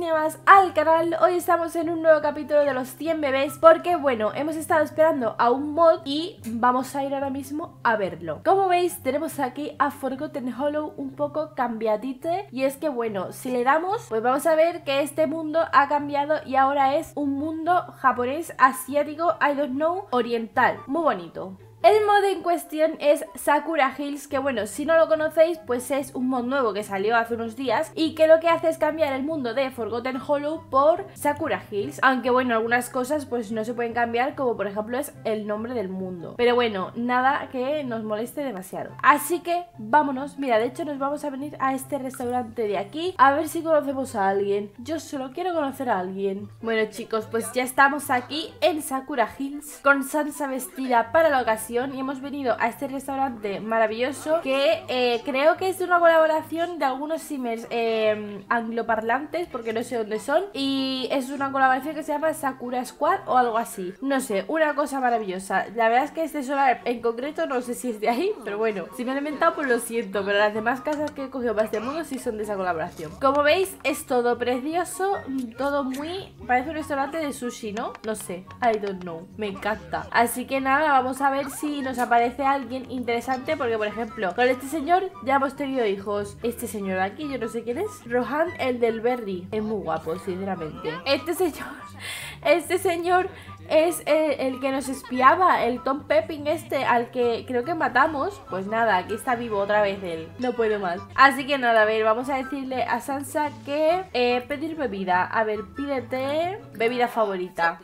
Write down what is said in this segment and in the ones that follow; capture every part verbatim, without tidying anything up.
día más al canal. Hoy estamos en un nuevo capítulo de los cien bebés porque, bueno, hemos estado esperando a un mod y vamos a ir ahora mismo a verlo. Como veis, tenemos aquí a Forgotten Hollow un poco cambiadite. Y es que, bueno, si le damos, pues vamos a ver que este mundo ha cambiado y ahora es un mundo japonés, asiático, I don't know, oriental. Muy bonito. El mod en cuestión es Sakura Hills, que bueno, si no lo conocéis, pues es un mod nuevo que salió hace unos días y que lo que hace es cambiar el mundo de Forgotten Hollow por Sakura Hills. Aunque bueno, algunas cosas pues no se pueden cambiar, como por ejemplo es el nombre del mundo. Pero bueno, nada que nos moleste demasiado. Así que vámonos. Mira, de hecho nos vamos a venir a este restaurante de aquí a ver si conocemos a alguien. Yo solo quiero conocer a alguien. Bueno, chicos, pues ya estamos aquí en Sakura Hills con Sansa vestida para la ocasión. Y hemos venido a este restaurante maravilloso que eh, creo que es de una colaboración de algunos simmers eh, angloparlantes, porque no sé dónde son, y es una colaboración que se llama Sakura Squad o algo así, no sé, una cosa maravillosa. La verdad es que este solar en concreto no sé si es de ahí, pero bueno, si me lo he inventado pues lo siento, pero las demás casas que he cogido para este mundo sí son de esa colaboración. Como veis, es todo precioso, todo muy... parece un restaurante de sushi, ¿no? No sé, I don't know, me encanta. Así que nada, vamos a ver si si nos aparece alguien interesante, porque por ejemplo con este señor ya hemos tenido hijos. Este señor de aquí, yo no sé quién es, Rohan, el del Berry, es muy guapo, sinceramente. Este señor, este señor es el, el que nos espiaba, el Tom Pepping este, al que creo que matamos. Pues nada, aquí está vivo otra vez él, no puedo más. Así que nada, a ver, vamos a decirle a Sansa que eh, pedir bebida. A ver, pídete bebida favorita.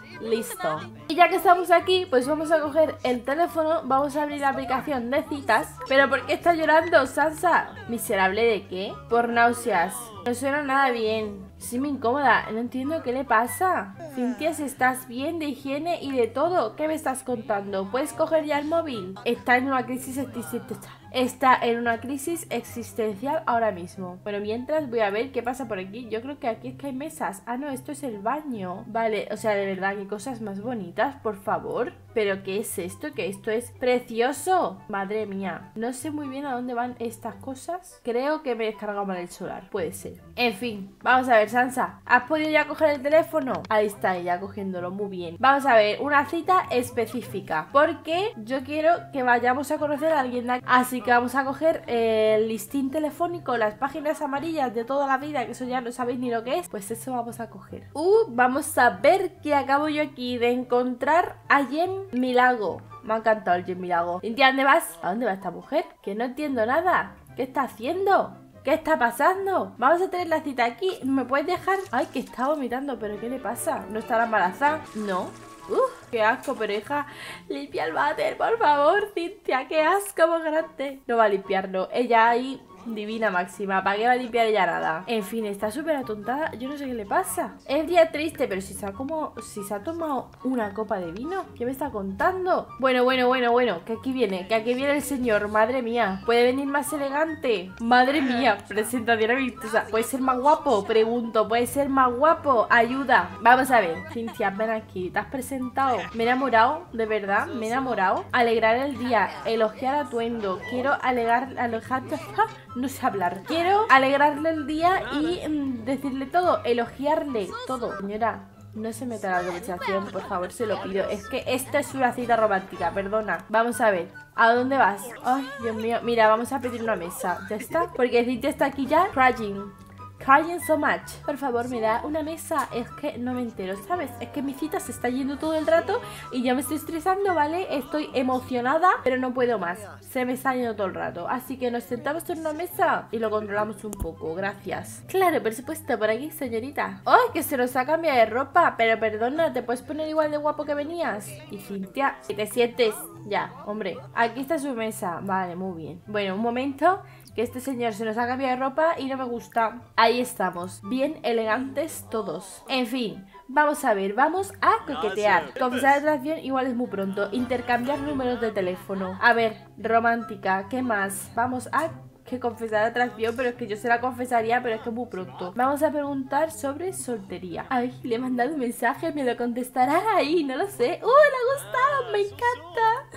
Listo. Y ya que estamos aquí, pues vamos a coger el teléfono, vamos a abrir la aplicación de citas. ¿Pero por qué está llorando, Sansa? ¿Miserable de qué? Por náuseas. No suena nada bien. Sí me incomoda, no entiendo qué le pasa. Cintia, si estás bien de higiene y de todo, ¿qué me estás contando? ¿Puedes coger ya el móvil? Está en una crisis existencial. Está en una crisis existencial ahora mismo. Bueno, mientras voy a ver qué pasa por aquí. Yo creo que aquí es que hay mesas. Ah, no, esto es el baño. Vale, o sea, de verdad, qué cosas más bonitas, por favor. ¿Pero qué es esto? Que esto es precioso. Madre mía, no sé muy bien a dónde van estas cosas. Creo que me he descargado mal el solar, puede ser. En fin, vamos a ver, Sansa, ¿has podido ya coger el teléfono? Ahí está ella cogiéndolo, muy bien. Vamos a ver, una cita específica, porque yo quiero que vayamos a conocer a alguien de aquí. Así que vamos a coger el listín telefónico, las páginas amarillas de toda la vida, que eso ya no sabéis ni lo que es. Pues eso vamos a coger. Uh, vamos a ver que acabo yo aquí de encontrar a Jen Milago. Me ha encantado el Jen Milago. Cintia, ¿dónde vas? ¿A dónde va esta mujer? Que no entiendo nada. ¿Qué está haciendo? ¿Qué está pasando? Vamos a tener la cita aquí. ¿Me puedes dejar? Ay, que está vomitando. ¿Pero qué le pasa? ¿No estará embarazada? No. Uf, qué asco, pero hija, limpia el váter, por favor, Cintia. Qué asco más grande. No va a limpiarlo. Ella ahí... divina máxima, ¿para qué va a limpiar ella nada? En fin, está súper atontada, yo no sé qué le pasa. Es día triste, pero si se ha como si se ha tomado una copa de vino, ¿qué me está contando? Bueno, bueno, bueno, bueno, que aquí viene, que aquí viene el señor, madre mía. ¿Puede venir más elegante? Madre mía, presentación amistosa. ¿Puede ser más guapo? Pregunto, ¿puede ser más guapo? Ayuda. Vamos a ver, Cintia, ven aquí, ¿te has presentado? Me he enamorado, de verdad, me he enamorado. Alegrar el día, elogiar atuendo, quiero alegar, alojar... no sé hablar. Quiero alegrarle el día y mm, decirle todo, elogiarle todo. Señora, no se meta en la conversación, por favor, se lo pido. Es que esta es una cita romántica, perdona. Vamos a ver, ¿a dónde vas? Ay, Dios mío, mira, vamos a pedir una mesa. ¿Ya está? Porque Cintia está aquí ya crying. Crying so much. Por favor, me da una mesa. Es que no me entero, ¿sabes? Es que mi cita se está yendo todo el rato y ya me estoy estresando, ¿vale? Estoy emocionada, pero no puedo más. Se me está yendo todo el rato. Así que nos sentamos en una mesa y lo controlamos un poco. Gracias. Claro, por supuesto, por aquí, señorita. ¡Ay, que se nos ha cambiado de ropa! Pero perdona, ¿te puedes poner igual de guapo que venías? Y Cintia, que te sientes. Ya, hombre. Aquí está su mesa. Vale, muy bien. Bueno, un momento, que este señor se nos ha cambiado de ropa y no me gusta. Ahí estamos, bien elegantes todos. En fin, vamos a ver, vamos a coquetear. Confesar atracción igual es muy pronto. Intercambiar números de teléfono. A ver, romántica, ¿qué más? Vamos a... que confesar atracción, pero es que yo se la confesaría, pero es que muy pronto. Vamos a preguntar sobre soltería. Ay, le he mandado un mensaje, me lo contestará ahí, no lo sé. ¡Uh, le ha gustado! ¡Me encanta!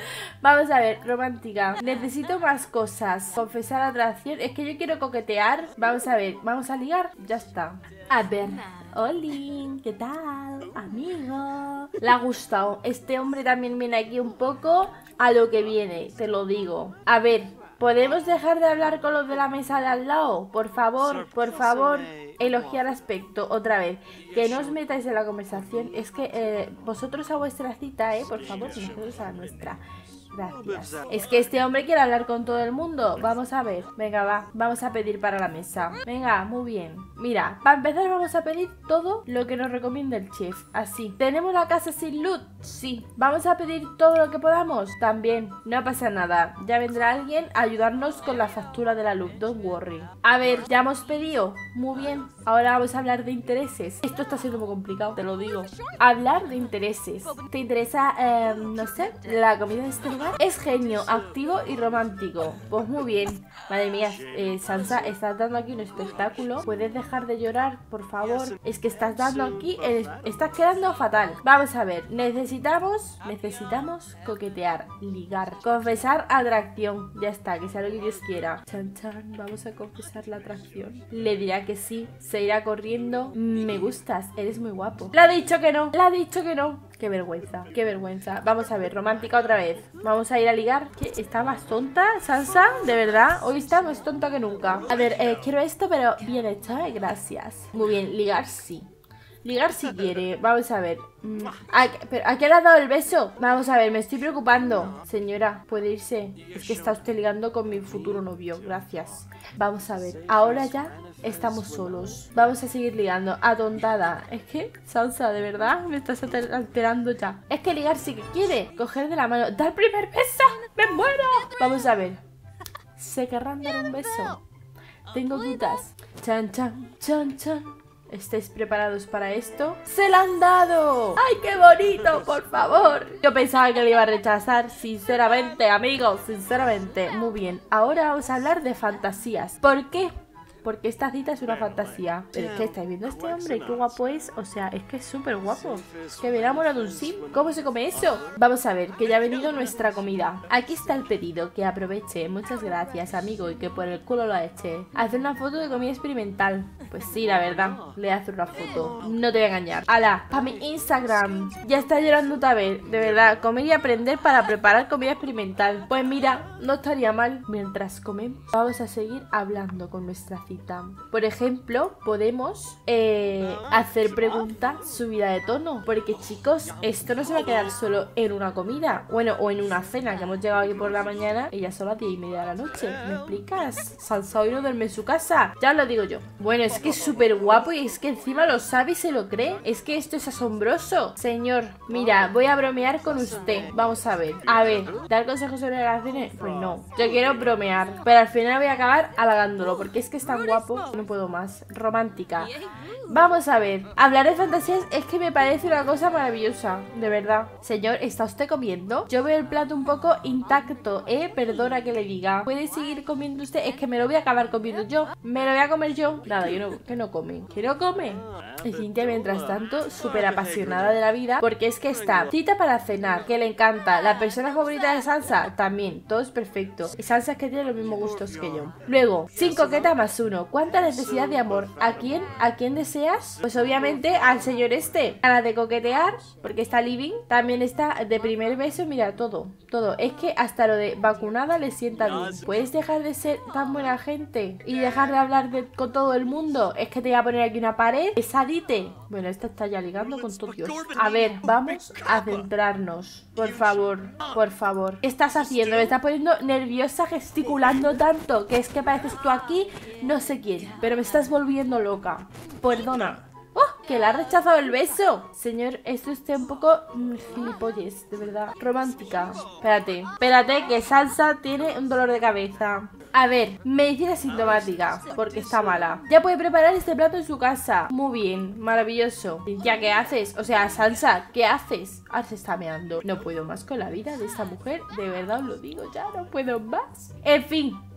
Vamos a ver, romántica. Necesito más cosas. Confesar atracción. Es que yo quiero coquetear. Vamos a ver, vamos a ligar. Ya está. A ver. Olin, ¿qué tal? Amigo. Le ha gustado. Este hombre también viene aquí un poco a lo que viene, te lo digo. A ver, ¿podemos dejar de hablar con los de la mesa de al lado? Por favor, por favor, elogiar aspecto otra vez. Que no os metáis en la conversación. Es que eh, vosotros a vuestra cita, eh, por favor, y nosotros a la nuestra. Gracias. Es que este hombre quiere hablar con todo el mundo. Vamos a ver. Venga, va. Vamos a pedir para la mesa. Venga, muy bien. Mira, para empezar vamos a pedir todo lo que nos recomienda el chef. Así. ¿Tenemos la casa sin luz? Sí. ¿Vamos a pedir todo lo que podamos? También. No pasa nada. Ya vendrá alguien a ayudarnos con la factura de la luz. Don't worry. A ver, ya hemos pedido. Muy bien. Ahora vamos a hablar de intereses. Esto está siendo muy complicado, te lo digo. Hablar de intereses. ¿Te interesa, eh, no sé, la comida de este lugar? Es genio, activo y romántico. Pues muy bien. Madre mía, eh, Sansa, estás dando aquí un espectáculo. ¿Puedes dejar de llorar, por favor? Es que estás dando aquí, eh, estás quedando fatal. Vamos a ver, necesitamos, necesitamos coquetear, ligar, confesar atracción. Ya está, que sea lo que Dios quiera. Chan, chan, vamos a confesar la atracción. Le dirá que sí, se irá corriendo. Me gustas, eres muy guapo. Le ha dicho que no, le ha dicho que no. Qué vergüenza, qué vergüenza. Vamos a ver, romántica otra vez. Vamos a ir a ligar. ¿Qué? ¿Está más tonta, Sansa? ¿De verdad? Hoy está más tonta que nunca. A ver, eh, quiero esto, pero bien hecho, ¿eh? Gracias. Muy bien, ligar sí. Ligar si quiere. Vamos a ver. ¿A, pero, ¿A qué le ha dado el beso? Vamos a ver, me estoy preocupando. Señora, ¿puede irse? Es que está usted ligando con mi futuro novio. Gracias. Vamos a ver. Ahora ya estamos solos. Vamos a seguir ligando. Atontada. Es que, Sansa, de verdad, me estás alterando ya. Es que ligar sí que quiere. Coger de la mano. ¡Da el primer beso! ¡Me muero! Vamos a ver. ¿Se querrán dar un beso? Tengo dudas. Chan, chan, chan, chan. ¿Estáis preparados para esto? ¡Se la han dado! ¡Ay, qué bonito, por favor! Yo pensaba que le iba a rechazar, sinceramente, amigos, sinceramente. Muy bien, ahora vamos a hablar de fantasías. ¿Por qué? Porque esta cita es una fantasía. Pero es que estáis viendo a este hombre, qué guapo es. O sea, es que es súper guapo. Que me enamora de un sim. ¿Cómo se come eso? Vamos a ver, que ya ha venido nuestra comida. Aquí está el pedido, que aproveche. Muchas gracias, amigo, y que por el culo lo eche. Hacer una foto de comida experimental. Pues sí, la verdad, le hace una foto. No te voy a engañar. ¡Hala! Para mi Instagram. Ya está llorando otra vez. De verdad, comer y aprender para preparar comida experimental. Pues mira, no estaría mal. Mientras comemos, vamos a seguir hablando con nuestra cita. Por ejemplo, podemos eh, hacer preguntas subida de tono. Porque chicos, esto no se va a quedar solo en una comida. Bueno, o en una cena, que hemos llegado aquí por la mañana y ya son las diez y media de la noche. ¿Me explicas? Sansa hoy no duerme en su casa. Ya lo digo yo. Bueno, es que es súper guapo y es que encima lo sabe y se lo cree. Es que esto es asombroso. Señor, mira, voy a bromear con usted. Vamos a ver. A ver, ¿dar consejos sobre relaciones? Pues no. Yo quiero bromear, pero al final voy a acabar halagándolo porque es que es tan guapo, no puedo más. Romántica. Vamos a ver. Hablar de fantasías es que me parece una cosa maravillosa. De verdad. Señor, ¿está usted comiendo? Yo veo el plato un poco intacto, ¿eh? Perdona que le diga. ¿Puede seguir comiendo usted? Es que me lo voy a acabar comiendo yo. Me lo voy a comer yo. Nada, yo no, que no come. Que no come. Y Cintia, mientras tanto, súper apasionada de la vida. Porque es que está cita para cenar, que le encanta. La persona favorita de Sansa, también. Todo es perfecto. Y Sansa es que tiene los mismos gustos que yo. Luego, sin coqueta más uno. ¿Cuánta necesidad de amor? ¿A quién? ¿A quién deseas? Pues obviamente al señor este. Ganas de coquetear, porque está living. También está de primer beso. Mira, todo, todo. Es que hasta lo de vacunada le sienta bien. ¿Puedes dejar de ser tan buena gente? Y dejar de hablar de, con todo el mundo. Es que te voy a poner aquí una pared. Pesadite. Bueno, esta está ya ligando con todo Dios. A ver, vamos a centrarnos. Por favor, por favor. ¿Qué estás haciendo? Me estás poniendo nerviosa gesticulando tanto que es que pareces tú aquí, no sé quién, pero me estás volviendo loca. Perdona. ¡Oh! ¡Que le ha rechazado el beso! Señor, esto está un poco mmm, gilipollas, de verdad. Romántica. Espérate, espérate, que Sansa tiene un dolor de cabeza. A ver, medicina sintomática, porque está mala. Ya puede preparar este plato en su casa. Muy bien, maravilloso. Ya, ¿qué haces? O sea, Sansa, ¿qué haces? Ah, se está meando. No puedo más con la vida de esta mujer. De verdad os lo digo, ya no puedo más. En fin,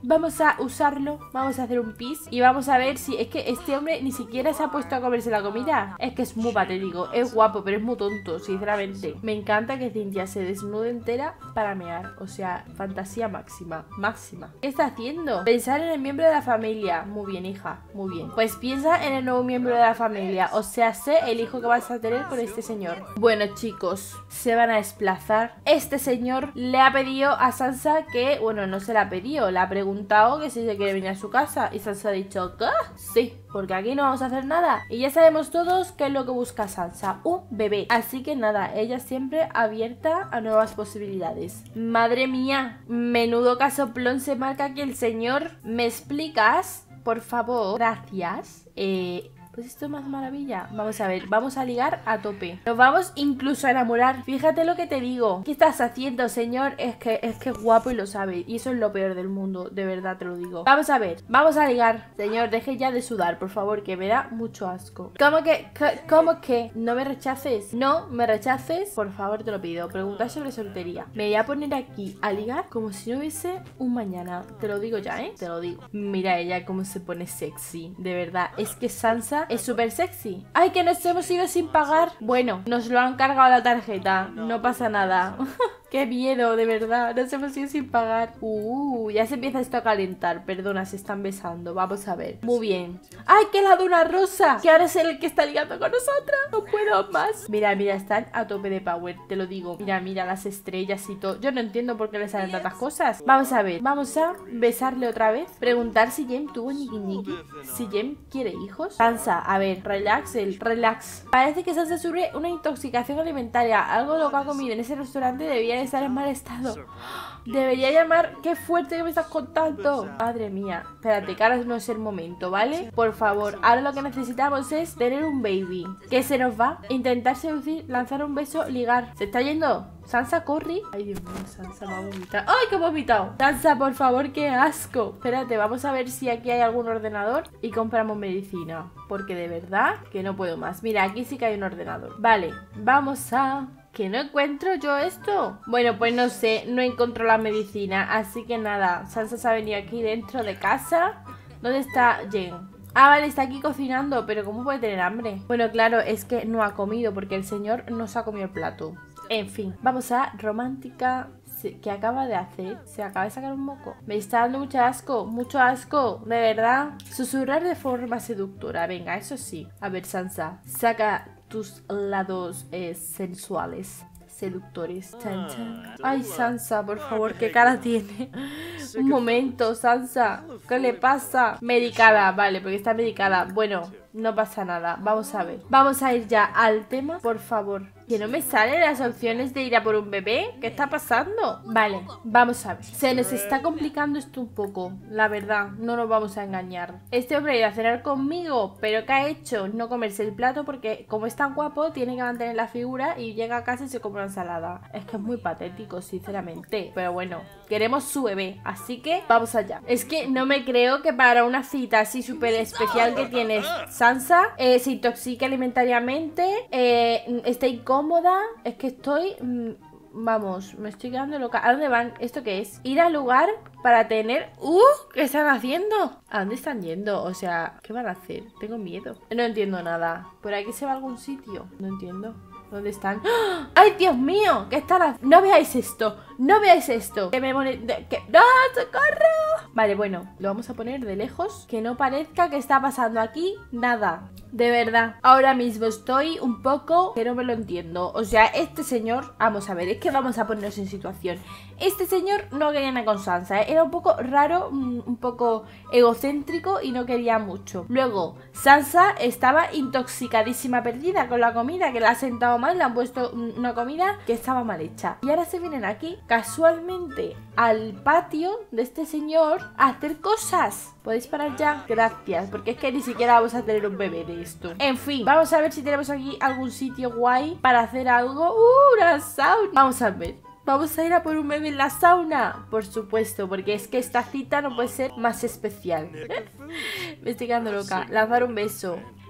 vamos a usarlo, vamos a hacer un pis y vamos a ver si... Es que este hombre ni siquiera se ha puesto a comerse la comida. Es que es muy patético, es guapo, pero es muy tonto, sinceramente. Me encanta que Cynthia se desnude entera para mear, o sea, fantasía máxima, máxima. ¿Qué está haciendo? Pensar en el miembro de la familia. Muy bien, hija, muy bien. Pues piensa en el nuevo miembro de la familia, o sea, sé el hijo que vas a tener con este señor. Bueno, chicos, se van a desplazar. Este señor le ha pedido a Sansa que, bueno, no se la ha pedido, le ha preguntado que si se quiere venir a su casa y Sansa ha dicho que sí, porque aquí no vamos a hacer nada. Y ya sabemos todos qué es lo que busca Sansa, un bebé. Así que nada, ella siempre abierta a nuevas posibilidades. Madre mía, menudo casoplón se marca aquí el señor. ¿Me explicas? Por favor, gracias. Eh... Pues esto es más maravilla. Vamos a ver, vamos a ligar a tope. Nos vamos incluso a enamorar. Fíjate lo que te digo. ¿Qué estás haciendo, señor? Es que es que es guapo y lo sabe. Y eso es lo peor del mundo, de verdad te lo digo. Vamos a ver, vamos a ligar. Señor, deje ya de sudar, por favor, que me da mucho asco. ¿Cómo que? ¿Cómo que? ¿No me rechaces? No me rechaces, por favor, te lo pido. Pregunta sobre soltería. Me voy a poner aquí a ligar como si no hubiese un mañana. Te lo digo ya, ¿eh? Te lo digo. Mira ella cómo se pone sexy. De verdad, es que Sansa es súper sexy. ¡Ay, que nos hemos ido sin pagar! Bueno, nos lo han cargado la tarjeta. No pasa nada. ¡Qué miedo, de verdad! Nos hemos ido sin pagar. Uh, ya se empieza esto a calentar. Perdona, se están besando. Vamos a ver. Muy bien. ¡Ay, que le ha dado una rosa! Que ahora es el que está ligando con nosotros. No puedo más. Mira, mira, están a tope de power. Te lo digo. Mira, mira las estrellas y todo. Yo no entiendo por qué le salen tantas cosas. Vamos a ver. Vamos a besarle otra vez. Preguntar si Jem tuvo ñiqui ñiqui. Si Jem quiere hijos. Sansa, a ver, relax, el relax. Parece que Sansa sufre una intoxicación alimentaria. Algo lo que ha comido en ese restaurante debía estar en mal estado. Debería llamar. Qué fuerte que me estás contando. Madre mía. Espérate, que ahora no es el momento, ¿vale? Por favor, ahora lo que necesitamos es tener un baby. ¿Qué se nos va? Intentar seducir, lanzar un beso, ligar. ¿Se está yendo? Sansa, corre. Ay, Dios mío, Sansa va a vomitar. ¡Ay, que he vomitado! Sansa, por favor, qué asco. Espérate, vamos a ver si aquí hay algún ordenador y compramos medicina. Porque de verdad que no puedo más. Mira, aquí sí que hay un ordenador. Vale, vamos a... ¿Que no encuentro yo esto? Bueno, pues no sé, no encuentro la medicina. Así que nada, Sansa se ha venido aquí dentro de casa. ¿Dónde está Jen? Ah, vale, está aquí cocinando, pero ¿cómo puede tener hambre? Bueno, claro, es que no ha comido porque el señor no se ha comido el plato. En fin, vamos a romántica. ¿Qué acaba de hacer? Se acaba de sacar un moco. Me está dando mucho asco, mucho asco, de verdad. Susurrar de forma seductora, venga, eso sí. A ver, Sansa, saca tus lados eh, sensuales, seductores. Chan, chan. Ay, Sansa, por favor, ¿qué cara tiene? Un momento, Sansa, ¿qué le pasa? Medicada, vale, porque está medicada. Bueno, no pasa nada, vamos a ver. Vamos a ir ya al tema, por favor. Que no me salen las opciones de ir a por un bebé. ¿Qué está pasando? Vale, vamos a ver. Se nos está complicando esto un poco, la verdad, no nos vamos a engañar. Este hombre iba a cenar conmigo, pero ¿qué ha hecho? No comerse el plato porque como es tan guapo, tiene que mantener la figura y llega a casa y se come una ensalada. Es que es muy patético, sinceramente. Pero bueno, queremos su bebé, así que vamos allá. Es que no me creo que para una cita así súper especial que tienes Sansa, eh, se intoxique alimentariamente, eh, esté incómoda. Es que estoy... Mmm, vamos, me estoy quedando loca. ¿A dónde van? ¿Esto qué es? Ir al lugar para tener... ¡Uh! ¿Qué están haciendo? ¿A dónde están yendo? O sea, ¿qué van a hacer? Tengo miedo. No entiendo nada. ¿Por aquí se va a algún sitio? No entiendo. ¿Dónde están? ¡Oh! ¡Ay, Dios mío! ¿Qué están haciendo? No veáis esto. No veáis esto. Que me pone... De... Que... ¡No! ¡Socorro! Vale, bueno. Lo vamos a poner de lejos. Que no parezca que está pasando aquí nada. De verdad. Ahora mismo estoy un poco... Que no me lo entiendo. O sea, este señor... Vamos a ver. Es que vamos a ponernos en situación. Este señor no quería nada con Sansa, ¿eh? Era un poco raro, un poco egocéntrico y no quería mucho. Luego, Sansa estaba intoxicadísima, perdida con la comida, que le ha sentado mal, le han puesto una comida que estaba mal hecha. Y ahora se vienen aquí, casualmente, al patio de este señor a hacer cosas. ¿Podéis parar ya? Gracias, porque es que ni siquiera vamos a tener un bebé de esto. En fin, vamos a ver si tenemos aquí algún sitio guay para hacer algo. ¡Uh, una sauna! Vamos a ver. ¿Vamos a ir a por un bebé en la sauna? Por supuesto, porque es que esta cita no puede ser más especial. Me estoy quedando loca. Lanzar un beso.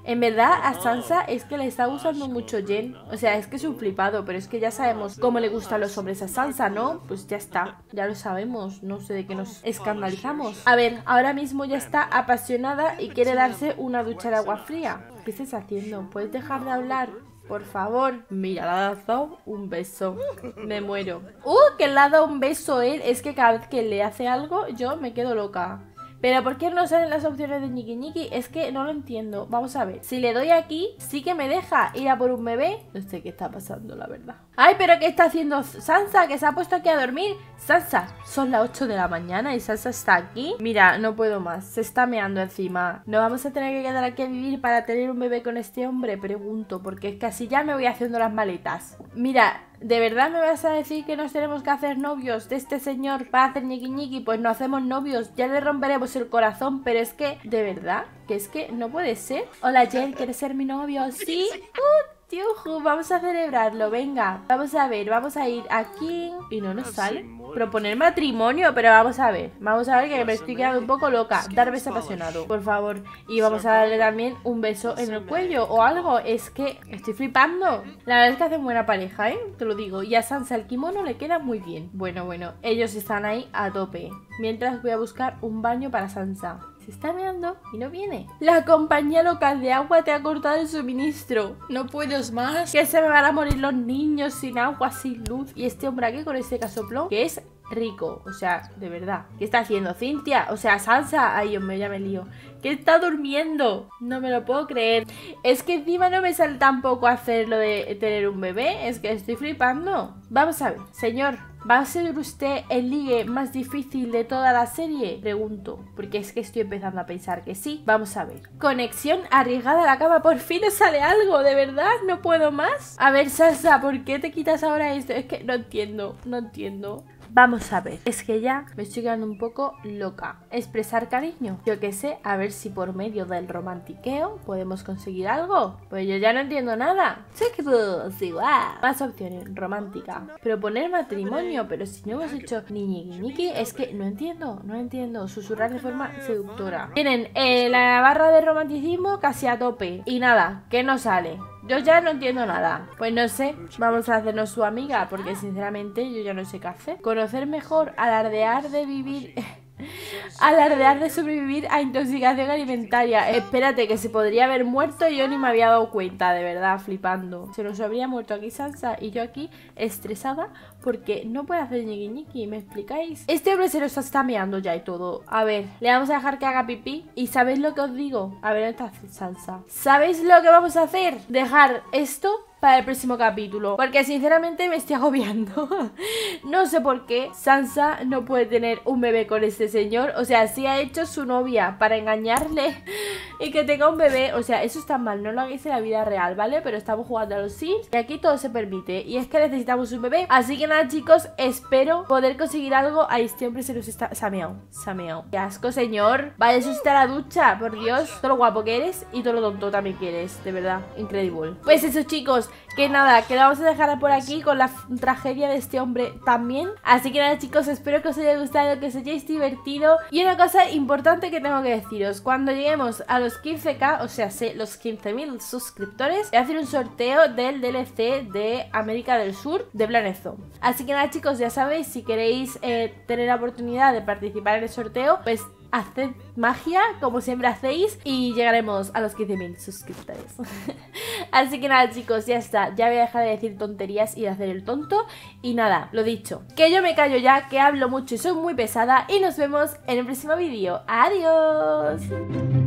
En verdad a Sansa es que le está gustando mucho Jen. O sea, es que es un flipado, pero es que ya sabemos cómo le gustan los hombres a Sansa, ¿no? Pues ya está, ya lo sabemos. No sé de qué nos escandalizamos. A ver, ahora mismo ya está apasionada y quiere darse una ducha de agua fría. ¿Qué estás haciendo? ¿Puedes dejar de hablar? Por favor. Mira, le ha dado un beso. Me muero. ¡Uh! Que le ha dado un beso él. Es que cada vez que le hace algo yo me quedo loca. Pero ¿por qué no salen las opciones de ñiqui ñiqui? Es que no lo entiendo. Vamos a ver. Si le doy aquí, sí que me deja ir a por un bebé. No sé qué está pasando, la verdad. ¡Ay, pero qué está haciendo Sansa! Que se ha puesto aquí a dormir. Sansa, son las ocho de la mañana y Sansa está aquí. Mira, no puedo más. Se está meando encima. ¿No vamos a tener que quedar aquí a vivir para tener un bebé con este hombre? Pregunto, porque es que así ya me voy haciendo las maletas. Mira, ¿de verdad me vas a decir que nos tenemos que hacer novios de este señor para hacer ñiqui ñiqui? Pues no hacemos novios, ya le romperemos el corazón, pero es que, ¿de verdad? Que es que no puede ser. Hola Jen, ¿quieres ser mi novio? ¿Sí? ¡Uh! Yujú, vamos a celebrarlo, venga. Vamos a ver, vamos a ir aquí. Y no nos sale. Proponer matrimonio, pero vamos a ver. Vamos a ver que me estoy quedando un poco loca. Dar beso apasionado, por favor. Y vamos a darle también un beso en el cuello o algo. Es que estoy flipando. La verdad es que hacen buena pareja, ¿eh? Te lo digo. Y a Sansa el kimono le queda muy bien. Bueno, bueno, ellos están ahí a tope. Mientras voy a buscar un baño para Sansa. Se está meando y no viene. La compañía local de agua te ha cortado el suministro. No puedes más. Que se me van a morir los niños sin agua, sin luz. Y este hombre aquí con este casoplón que es rico. O sea, de verdad. ¿Qué está haciendo Cynthia? O sea, Sansa. Ay, hombre, ya me lío. Que está durmiendo. No me lo puedo creer. Es que encima no me sale tampoco hacer lo de tener un bebé. Es que estoy flipando. Vamos a ver, señor. ¿Va a ser usted el ligue más difícil de toda la serie? Pregunto, porque es que estoy empezando a pensar que sí. Vamos a ver. Conexión arriesgada a la cama. Por fin nos sale algo, ¿de verdad? ¿No puedo más? A ver, Sansa, ¿por qué te quitas ahora esto? Es que no entiendo, no entiendo. Vamos a ver, es que ya me estoy quedando un poco loca. Expresar cariño, yo qué sé, a ver si por medio del romantiqueo podemos conseguir algo. Pues yo ya no entiendo nada. Más opciones, romántica. Proponer matrimonio, pero si no hemos hecho ni ñiqui ñiqui, es que no entiendo, no entiendo. Susurrar de forma seductora. Tienen eh, la barra de romanticismo casi a tope. Y nada, que no sale. Yo ya no entiendo nada. Pues no sé, vamos a hacernos su amiga, porque sinceramente yo ya no sé qué hacer. Conocer mejor, alardear de vivir... alardear de sobrevivir a intoxicación alimentaria. Espérate, que se podría haber muerto y yo ni me había dado cuenta, de verdad, flipando. Se nos habría muerto aquí Sansa y yo aquí estresada porque no puede hacer ñiqui ñiqui, ¿me explicáis? Este hombre se nos está meando ya y todo. A ver, le vamos a dejar que haga pipí. ¿Y sabéis lo que os digo? A ver, ¿dónde está Sansa? ¿Sabéis lo que vamos a hacer? Dejar esto para el próximo capítulo, porque sinceramente me estoy agobiando. No sé por qué Sansa no puede tener un bebé con este señor. O sea, si ha hecho su novia para engañarle y que tenga un bebé. O sea, eso está mal, no lo hagáis en la vida real, ¿vale? Pero estamos jugando a los Sims y aquí todo se permite. Y es que necesitamos un bebé. Así que nada, chicos, espero poder conseguir algo. Ahí este hombre se nos está... Se ha meado, se ha meado. Qué asco, señor. Vaya, eso está a la ducha, por Dios. Todo lo guapo que eres y todo lo tonto también que eres. De verdad, increíble. Pues eso, chicos, que nada, que lo vamos a dejar por aquí con la tragedia de este hombre también. Así que nada, chicos, espero que os haya gustado, que os hayáis divertido. Y una cosa importante que tengo que deciros: cuando lleguemos a los quince k, o sea, los quince mil suscriptores, voy a hacer un sorteo del D L C de América del Sur de Planet Zoo. Así que nada, chicos, ya sabéis, si queréis eh, tener la oportunidad de participar en el sorteo, pues haced magia, como siempre hacéis, y llegaremos a los quince mil suscriptores. Así que nada, chicos, ya está. Ya voy a dejar de decir tonterías y de hacer el tonto. Y nada, lo dicho, que yo me callo ya, que hablo mucho y soy muy pesada. Y nos vemos en el próximo vídeo. ¡Adiós!